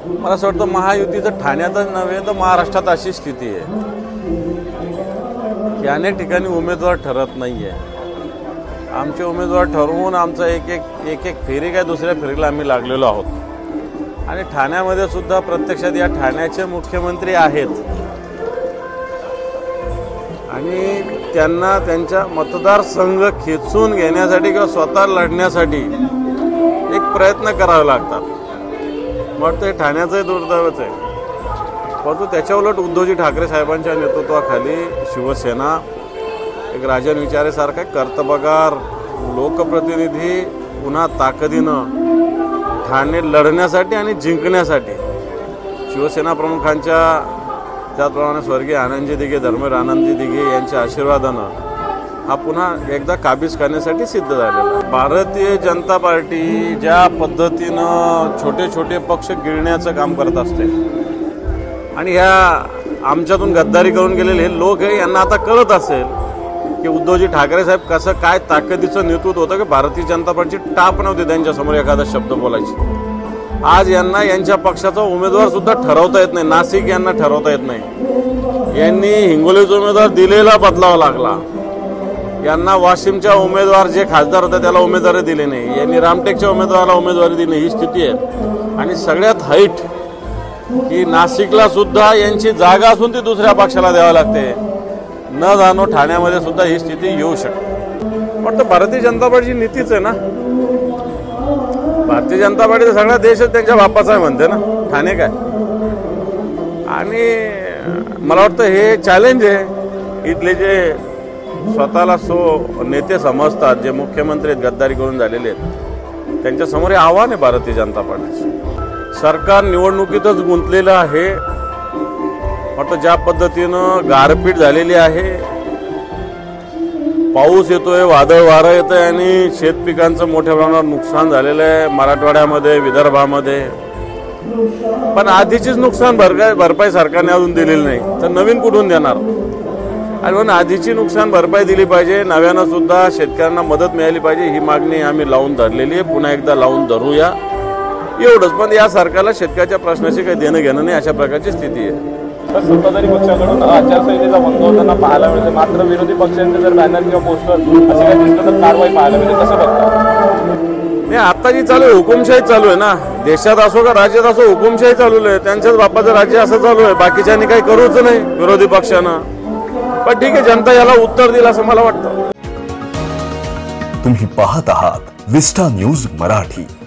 मला असं वाटतं महायुतीचं ठाण्यातच नव्हे तर महाराष्ट्रात अशी स्थिती आहे की अनेक ठिकाणी उमेदवार ठरत नाही आहे। आमचे उमेदवार ठरवून आमचा एक फेरी काय दुसऱ्या फेरीला आम्ही लागलेलो आहोत आणि ठाण्यामध्ये सुद्धा प्रत्यक्षात या ठाण्याचे मुख्यमंत्री आहेत आणि त्यांना त्यांच्या मतदारसंघ खेचून घेण्यासाठी किंवा स्वतः लढण्यासाठी एक प्रयत्न करावे लागतात। मग ते ठाण्याचंही दुर्दैवच आहे, परंतु त्याच्या उलट उद्धवजी ठाकरे साहेबांच्या नेतृत्वाखाली शिवसेना एक राजन विचारेसारखा कर्तबगार लोकप्रतिनिधी पुन्हा ताकदीनं ठाणे लढण्यासाठी आणि जिंकण्यासाठी शिवसेना प्रमुखांच्या त्याचप्रमाणे स्वर्गीय आनंदजी दिघे धर्मेंद्र आनंदजी दिघे यांच्या आशीर्वादानं हा पुन्हा एकदा काबीज करण्यासाठी सिद्ध झालेला। भारतीय जनता पार्टी ज्या पद्धतीनं छोटे छोटे पक्ष गिळण्याचं काम करत असते आणि ह्या आमच्यातून गद्दारी करून गेलेले हे लोक आहे, यांना आता कळत असेल की उद्धवजी ठाकरे साहेब कसं काय ताकदीचं नेतृत्व होतं की भारतीय जनता पार्टीची टाप नव्हती त्यांच्यासमोर एखादा शब्द बोलायची। आज यांना यांच्या पक्षाचा उमेदवार सुद्धा ठरवता येत नाही, नाशिक यांना ठरवता येत नाही, यांनी हिंगोलीचा उमेदवार दिलेला बदलावा लागला, यांना वाशिमच्या उमेदवार जे खासदार होते त्याला उमेदवारी दिली नाही, यांनी रामटेकच्या उमेदवाराला उमेदवारी दिली नाही, ही स्थिती आहे। आणि सगळ्यात हाईट की नाशिकला सुद्धा यांची जागा असून ती दुसऱ्या पक्षाला द्यावी लागते, न जाणो ठाण्यामध्ये सुद्धा ही स्थिती येऊ शकते। पण भारतीय जनता पार्टीची नीतीच आहे ना, भारतीय जनता पार्टीचा सगळा देशच त्यांच्या बापाचा आहे म्हणते ना, ठाणे काय। आणि मला वाटतं हे चॅलेंज आहे इथले जे स्वतःला नेते समजतात, जे मुख्यमंत्री आहेत गद्दारी करून झालेले आहेत, त्यांच्यासमोर हे आव्हान आहे भारतीय जनता पार्टीचं। सरकार निवडणुकीतच गुंतलेलं आहे, वाटतं ज्या पद्धतीनं गारपीट झालेली आहे, पाऊस येतोय, वादळ वारं येतंय आणि शेतपिकांचं मोठ्या प्रमाणावर नुकसान झालेलं आहे मराठवाड्यामध्ये, विदर्भामध्ये। पण आधीचीच नुकसान भरपाई सरकारने अजून दिलेली नाही, तर नवीन कुठून देणार? आणि म्हणून आधीची नुकसान भरपाई दिली पाहिजे, नव्यानं सुद्धा शेतकऱ्यांना मदत मिळाली पाहिजे, ही मागणी आम्ही लावून धरलेली आहे, पुन्हा एकदा लावून धरूया एवढंच। पण या सरकारला शेतकऱ्याच्या प्रश्नाशी काही देणं घेणं नाही, अशा प्रकारची स्थिती आहे। तर सत्ताधारी पक्षाकडून आचारसंहितेचा भंग होताना पाहायला मिळते, मात्र विरोधी पक्षांचे जर बॅनर किंवा पोस्टर असे काही दिसलं तर कारवाई पाहायला मिळते, कसं बघता? नाही, आता जी चालू आहे हुकुमशाही चालू आहे ना, देशात असो का राज्यात असो हुकुमशाही चालू आहे, त्यांच्याच बापाचं राज्य असं चालू आहे, बाकीच्यांनी काही करूच नाही विरोधी पक्षानं। पण ठीक आहे, जनता याला उत्तर देईल असं मला वाटतं। तुम्ही पाहत आहात विस्टा न्यूज मराठी।